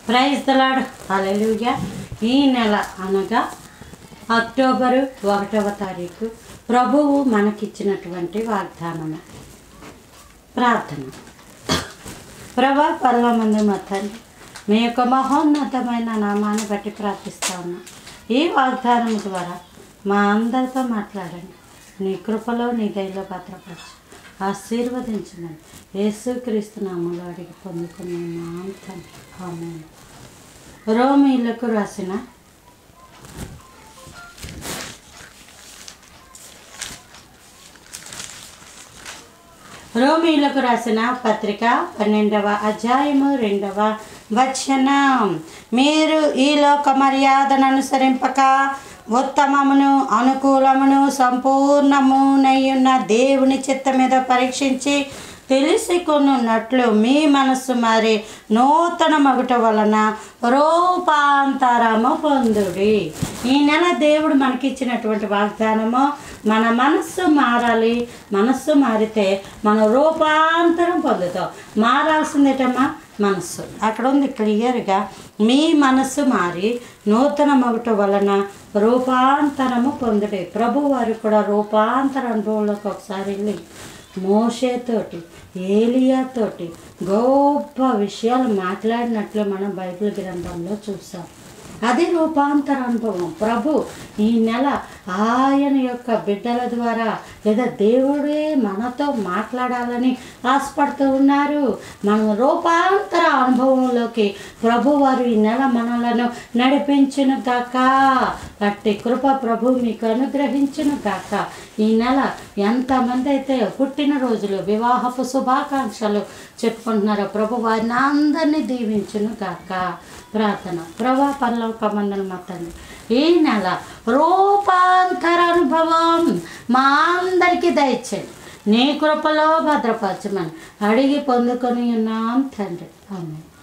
Praise the lord. హల్లెలూయా. ఈ నెల అనగా అక్టోబరు 1వ తారీఖు ప్రభువు మనకిచ్చినటువంటి వాగ్దానము. ప్రార్థన. ప్రభా పరలోకమందు మా తండ్రి, మీ యొక్క మహోన్నతమైన నామాన్ని బట్టి ప్రార్థిస్తా ఉన్నా. ఈ వాగ్దానం ద్వారా మా అందరితో మాట్లాడండి. నీ కృపలో నీ దయలో భద్రపరచు, ఆశీర్వదించమని యేసుక్రీస్తు నామములో అడిగి పొందుకున్నాను తండ్రి. ఆమేన్. రోమీయులకు రాసిన పత్రిక 12వ అధ్యాయము 2వ వచనం. మీరు ఈ లోక మర్యాదను అనుసరింపక ఉత్తమమును అనుకూలమును సంపూర్ణమునయ్యున్న దేవుని చిత్త మీద పరీక్షించి తెలుసుకున్నట్లు మీ మనస్సు మారి నూతన మగుట వలన రూపాంతరము పొందుడి. ఈ నెల దేవుడు మనకిచ్చినటువంటి వాగ్దానము, మన మనస్సు మారాలి. మనస్సు మారితే మనం రూపాంతరం పొందుతాం. మారాల్సిందేటమ్మా మనస్సు. అక్కడ ఉంది క్లియర్గా, మీ మనస్సు మారి నూతన మగుట వలన రూపాంతరము పొందుడి. ప్రభు వారు కూడా రూపాంతర అనుభవంలోకి ఒకసారి వెళ్ళి మోషేతోటి ఏలియాతోటి గొప్ప విషయాలు మాట్లాడినట్లు మనం బైబిల్ గ్రంథంలో చూసాం. అది రూపాంతర అనుభవం. ప్రభు ఈ నెల ఆయన యొక్క బిడ్డల ద్వారా లేదా దేవుడే మనతో మాట్లాడాలని ఆశపడుతూ ఉన్నారు. మనం రూపాంతర అనుభవంలోకి ప్రభు వారు ఈ నెల మనలను నడిపించును గాక. అట్టి కృప ప్రభు మీకు అనుగ్రహించును గాక. ఈ నెల ఎంతమంది అయితే పుట్టినరోజులు వివాహపు శుభాకాంక్షలు చెప్పుకుంటున్నారో ప్రభు వారిని అందరినీ దీవించును గాక. ప్రార్థన. ప్రభా పరలోకమందున మా తండ్రి, ఈ నెల రూపాంతర అనుభవం మా అందరికీ దయచేయండి. నీ కృపలో భద్రపరచమని అడిగి పొందుకొని ఉన్నాం తండ్రి. ఆమేన్.